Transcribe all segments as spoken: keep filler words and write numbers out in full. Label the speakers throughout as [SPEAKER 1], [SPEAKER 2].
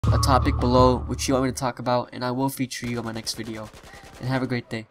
[SPEAKER 1] a topic below which you want me to talk about, and I will feature you on my next video. And have a great day.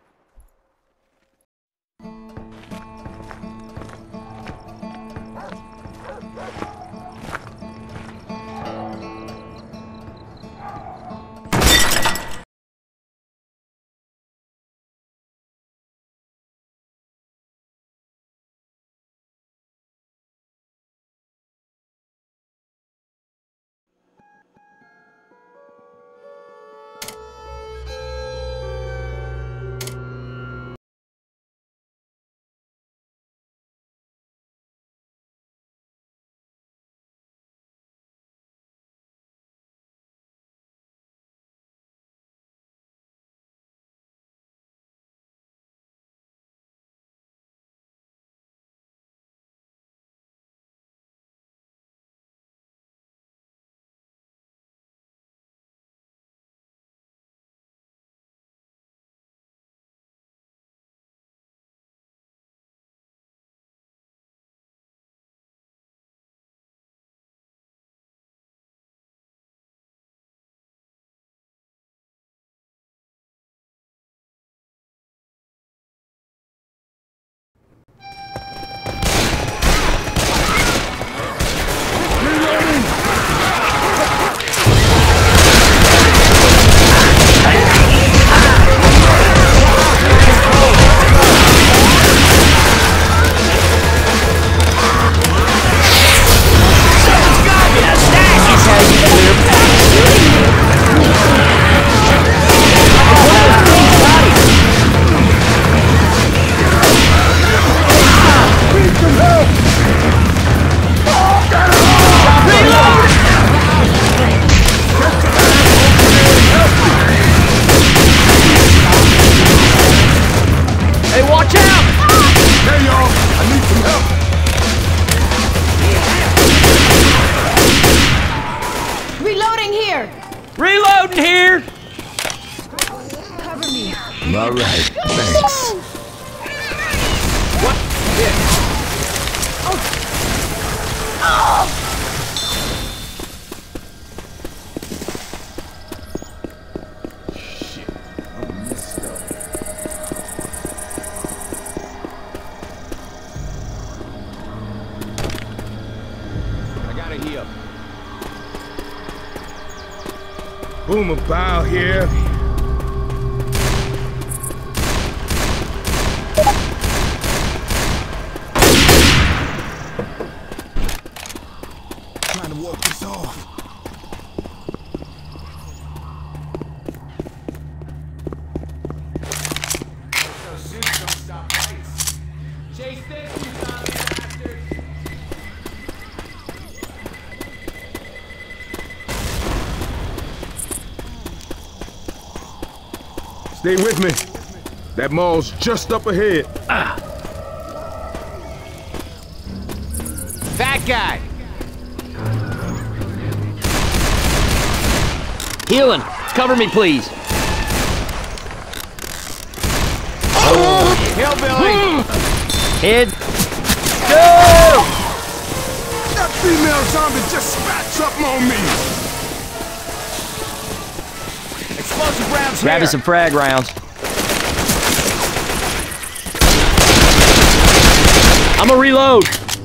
[SPEAKER 2] Reloading here!
[SPEAKER 3] Cover me.
[SPEAKER 4] All right, thanks.
[SPEAKER 2] What? Yeah.
[SPEAKER 3] Oh. Oh.
[SPEAKER 4] Shit, I'm messed up.
[SPEAKER 2] I gotta heal.
[SPEAKER 4] Boom about here. Trying to walk this off.
[SPEAKER 2] Those shoes don't stop fights. Chase this, you zombie bastard!
[SPEAKER 4] Stay with me. That mall's just up ahead.
[SPEAKER 2] Ah. That guy! Healing! Cover me, please! Oh! Hillbilly! Head! Go!
[SPEAKER 4] That female zombie just spat something on me!
[SPEAKER 2] Explosive rounds
[SPEAKER 5] Grabbing
[SPEAKER 2] here!
[SPEAKER 5] some frag rounds. I'm gonna reload.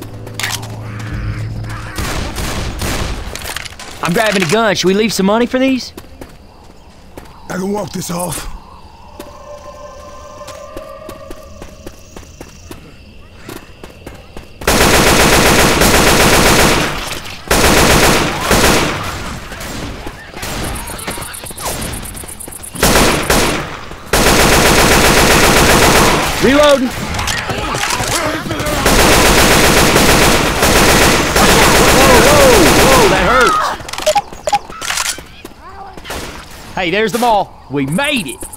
[SPEAKER 5] I'm grabbing a gun. Should we leave some money for these?
[SPEAKER 4] I can walk this off.
[SPEAKER 5] Reloading. Whoa, that hurts. Hey, there's the mall. We made it.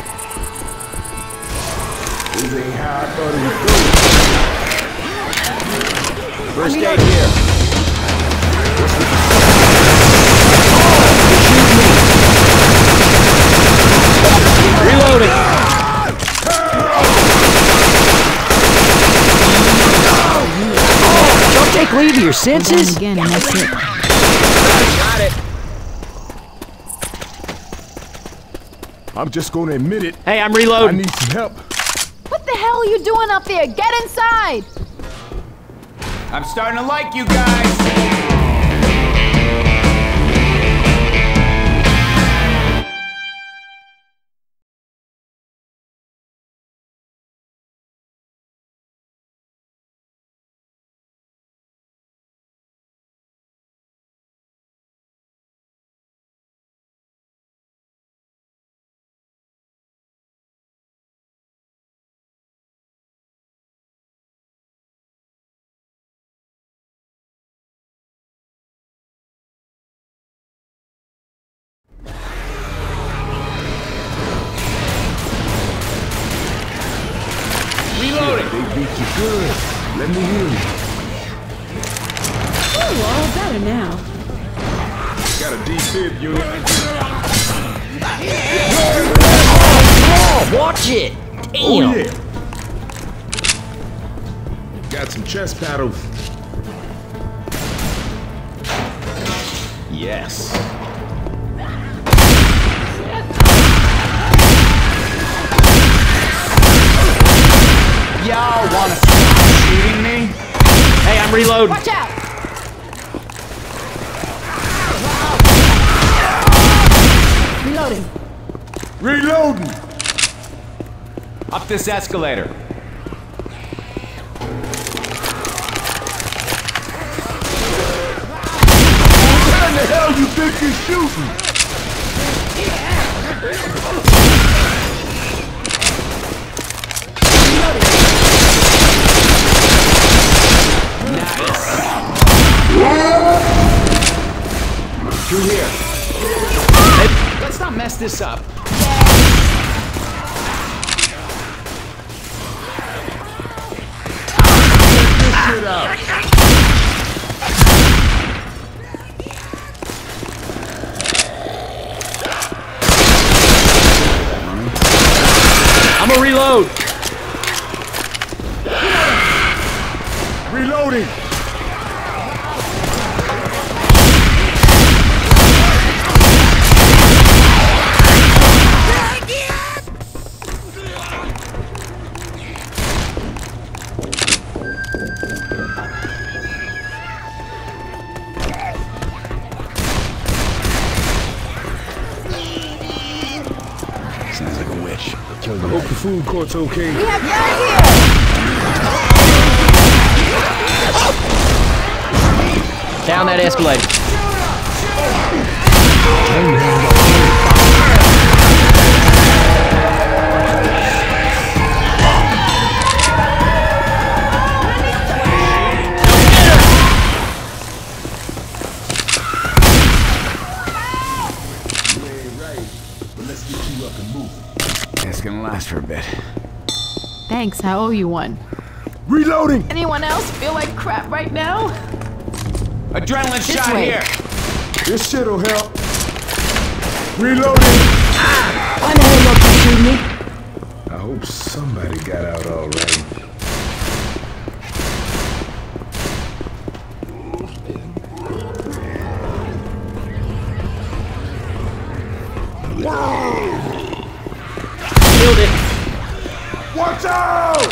[SPEAKER 4] This ain't how I thought it would go.
[SPEAKER 5] First aid here. Reloading. Don't take leave of your senses.
[SPEAKER 3] Again, and that's it.
[SPEAKER 2] Got it!
[SPEAKER 4] I'm just gonna admit it.
[SPEAKER 5] Hey, I'm
[SPEAKER 4] I
[SPEAKER 5] reloading.
[SPEAKER 4] need some help.
[SPEAKER 3] What the hell are you doing up there? Get inside!
[SPEAKER 2] I'm starting to like you guys. Reloading.
[SPEAKER 4] They beat you good. Let me hear you.
[SPEAKER 3] Ooh, all better now.
[SPEAKER 4] Got a D-fib unit.
[SPEAKER 5] Oh, watch it. Damn.
[SPEAKER 4] Oh, yeah. Got some chest paddles. Yes.
[SPEAKER 2] Y'all wanna stop shooting me?
[SPEAKER 5] Hey, I'm reloading.
[SPEAKER 3] Watch out! Reloading.
[SPEAKER 4] Reloading.
[SPEAKER 2] Up this escalator.
[SPEAKER 4] What the hell you think you're shooting?
[SPEAKER 2] Through here. Let's not mess this up.
[SPEAKER 4] Get out.
[SPEAKER 5] I'm gonna reload.
[SPEAKER 4] Reloading.
[SPEAKER 6] Sounds like a witch.
[SPEAKER 4] I hope the food court's okay.
[SPEAKER 3] We have guy here!
[SPEAKER 5] Down that escalator.
[SPEAKER 6] It's gonna last for a bit.
[SPEAKER 3] Thanks, I owe you one.
[SPEAKER 4] Reloading.
[SPEAKER 3] Anyone else feel like crap right now?
[SPEAKER 2] Adrenaline shot
[SPEAKER 3] way.
[SPEAKER 2] here.
[SPEAKER 4] This shit'll help. Reloading.
[SPEAKER 3] Why the hell don't you shoot me?
[SPEAKER 4] I hope somebody got out all right.
[SPEAKER 5] Killed it.
[SPEAKER 4] Watch out!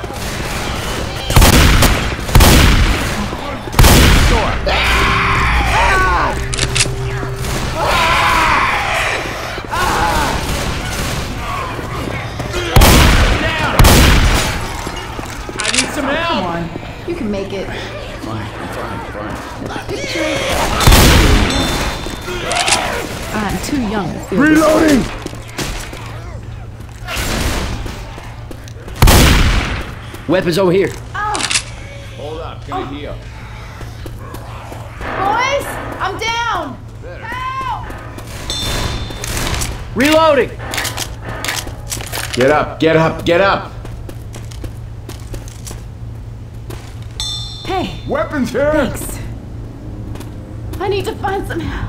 [SPEAKER 2] I need some help.
[SPEAKER 3] Come on, you can make it.
[SPEAKER 6] Fine, fine, fine.
[SPEAKER 3] Picture. I'm too young to feel this.
[SPEAKER 4] Reloading!
[SPEAKER 5] Weapons over here.
[SPEAKER 2] Hold up, gonna heal.
[SPEAKER 3] Boys, I'm down! Help!
[SPEAKER 5] Reloading.
[SPEAKER 2] Get up, get up, get up.
[SPEAKER 3] Hey,
[SPEAKER 4] Weapons here!
[SPEAKER 3] thanks. I need to find some help.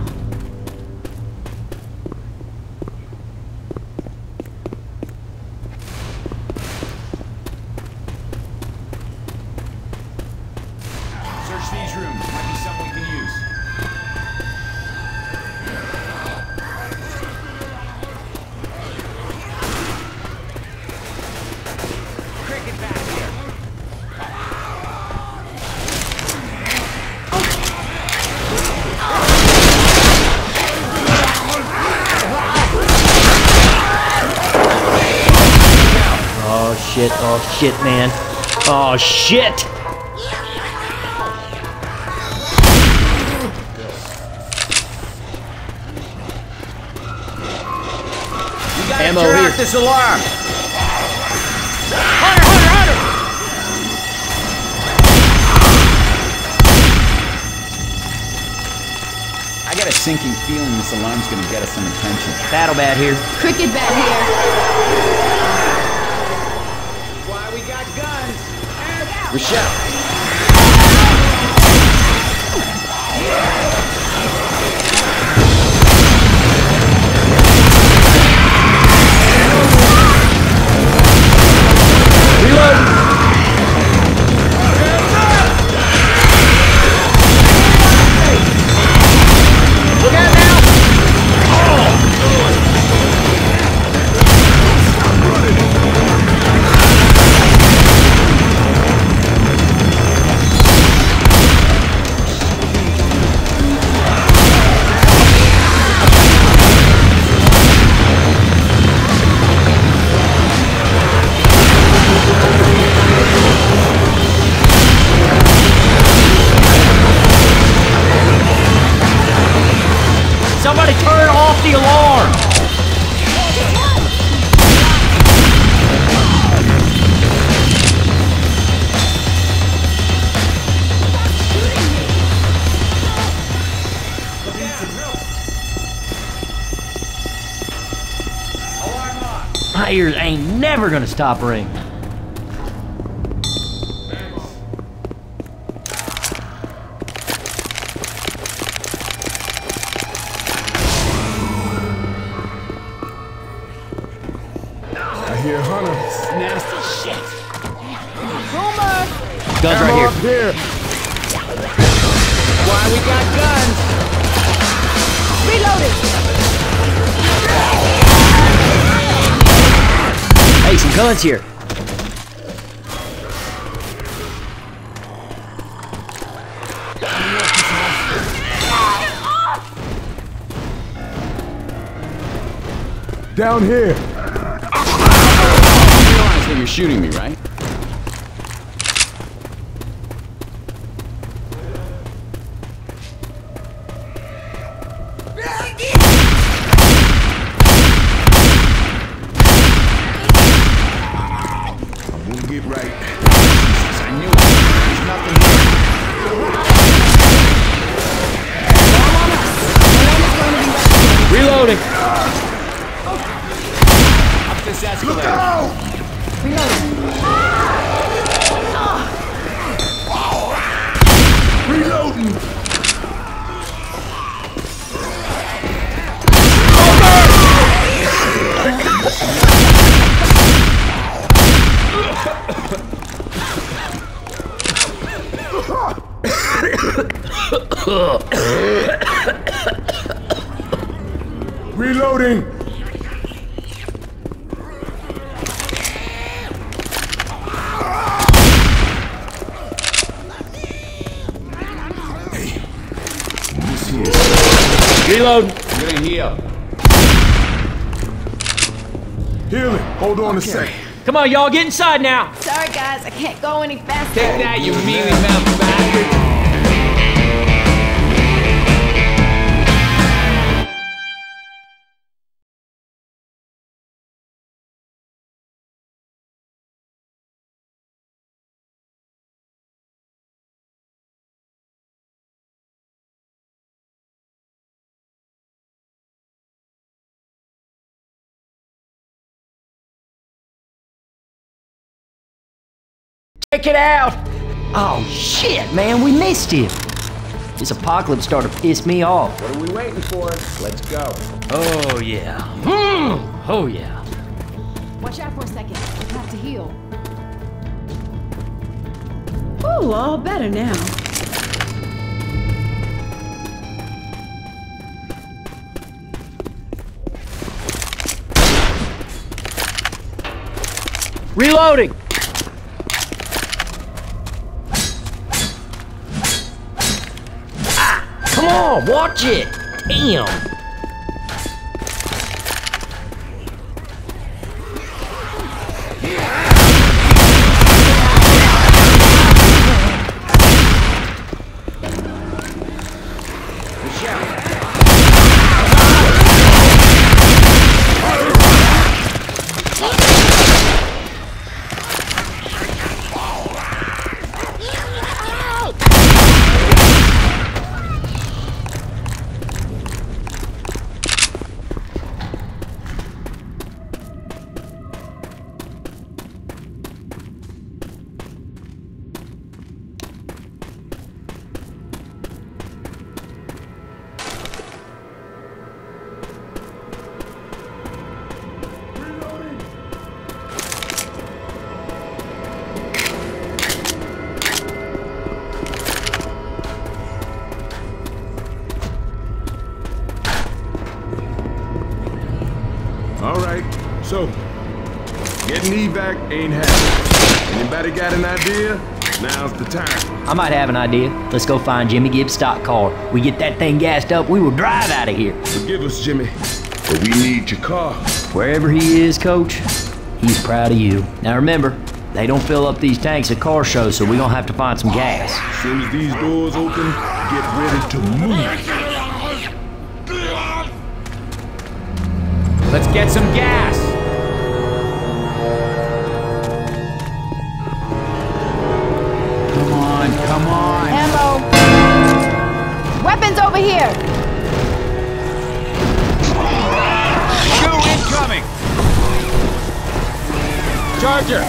[SPEAKER 2] Search these rooms. Might be something we can use.
[SPEAKER 5] shit, oh shit, man. Oh shit!
[SPEAKER 2] You gotta
[SPEAKER 5] Ammo
[SPEAKER 2] turn
[SPEAKER 5] here.
[SPEAKER 2] off this alarm.
[SPEAKER 5] Hunter, Hunter, Hunter!
[SPEAKER 6] I got a sinking feeling this alarm's gonna get us some attention.
[SPEAKER 5] Battle bat here.
[SPEAKER 3] Cricket bat here.
[SPEAKER 2] Why we got guns?
[SPEAKER 6] Rochelle,
[SPEAKER 5] Somebody turn off the alarm! My ears ain't never gonna stop ringing.
[SPEAKER 4] I hear Hunter.
[SPEAKER 6] nasty shit.
[SPEAKER 5] Guns right
[SPEAKER 4] Ammo
[SPEAKER 5] here.
[SPEAKER 4] up here.
[SPEAKER 2] Why we got guns?
[SPEAKER 5] Hey, some guns here.
[SPEAKER 4] Down here.
[SPEAKER 6] You realize that you're shooting me, right?
[SPEAKER 4] We'll get right.
[SPEAKER 6] Jesus, I knew it. There's nothing here.
[SPEAKER 5] Reloading.
[SPEAKER 2] Up this escalator.
[SPEAKER 4] Look out! Reloading! Reloading! This here.
[SPEAKER 5] Reload.
[SPEAKER 6] I'm gonna heal.
[SPEAKER 4] Healing. Hold on a sec.
[SPEAKER 5] Come on, y'all, get inside now.
[SPEAKER 3] Sorry guys, I can't go any faster.
[SPEAKER 2] Take that, you mealy mouthed bastard.
[SPEAKER 5] Check it out. Oh shit, man, we missed him. This apocalypse started to piss me off.
[SPEAKER 6] What are we waiting for? Let's go.
[SPEAKER 5] Oh yeah. Mm. Oh yeah.
[SPEAKER 3] Watch out for a second. You have to heal. Ooh, all better now.
[SPEAKER 5] Reloading. Come on, watch it! Damn!
[SPEAKER 4] All right, so getting evac ain't happening. Anybody got an idea? Now's the time.
[SPEAKER 5] I might have an idea. Let's go find Jimmy Gibbs' stock car. We get that thing gassed up, we will drive out of here.
[SPEAKER 4] Forgive us, Jimmy, but we need your car.
[SPEAKER 5] Wherever he is, Coach, he's proud of you. Now remember, they don't fill up these tanks at car shows, so we're gonna have to find some gas.
[SPEAKER 4] As soon as these doors open, get ready to move.
[SPEAKER 2] Let's get some gas. Come on, come on.
[SPEAKER 3] Ammo. Weapons over here.
[SPEAKER 2] Shoot incoming. Charger.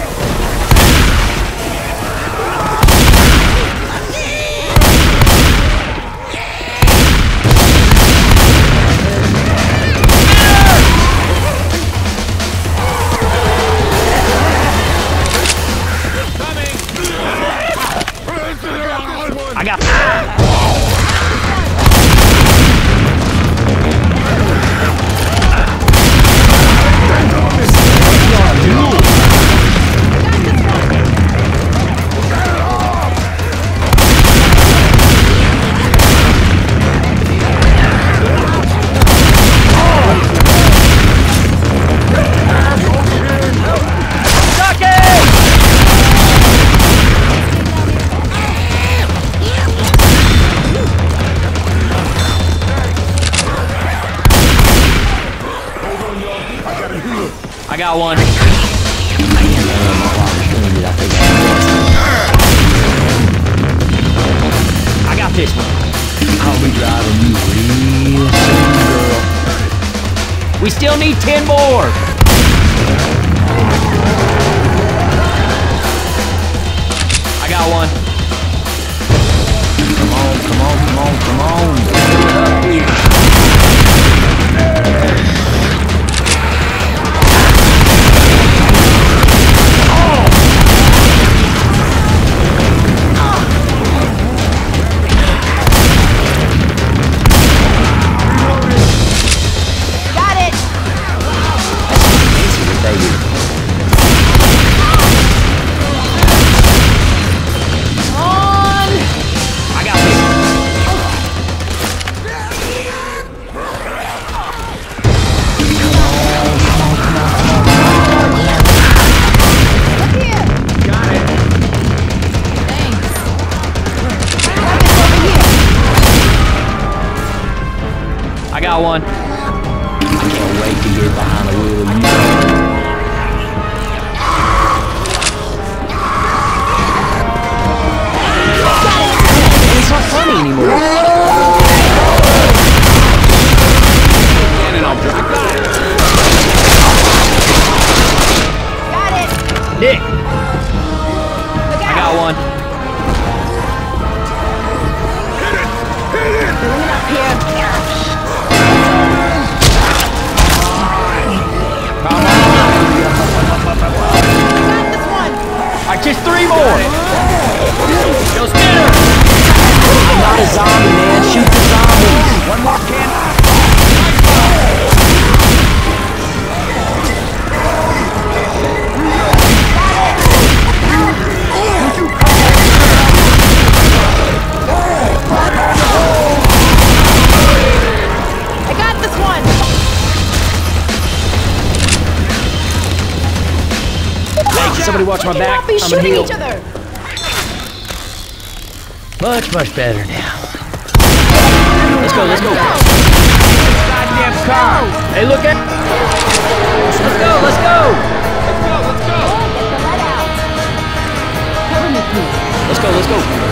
[SPEAKER 5] I got. I got one. I got this one. I'll be driving you real soon, girl. We still need ten more. I got one. Come on, come on, come on, come on. Get it up here. I got one. I can't wait to get behind the wheel of you. It's not funny anymore.
[SPEAKER 2] And I'll drive.
[SPEAKER 3] Got it.
[SPEAKER 5] Nick. I got one.
[SPEAKER 3] Up here.
[SPEAKER 5] Alright, just three more! Go spinner! I'm not a zombie, man. Shoot the zombies! One more can.
[SPEAKER 3] I got this one.
[SPEAKER 5] Somebody watch my
[SPEAKER 3] We
[SPEAKER 5] back.
[SPEAKER 3] cannot be
[SPEAKER 5] I'm
[SPEAKER 3] shooting
[SPEAKER 5] healed.
[SPEAKER 3] each other.
[SPEAKER 5] Much, much better now. Let's go, let's go.
[SPEAKER 2] Goddamn car.
[SPEAKER 5] Hey, look at. Let's go, let's go.
[SPEAKER 2] Let's go, let's go.
[SPEAKER 3] Get the let out. Cover me, please.
[SPEAKER 5] Let's go, let's go.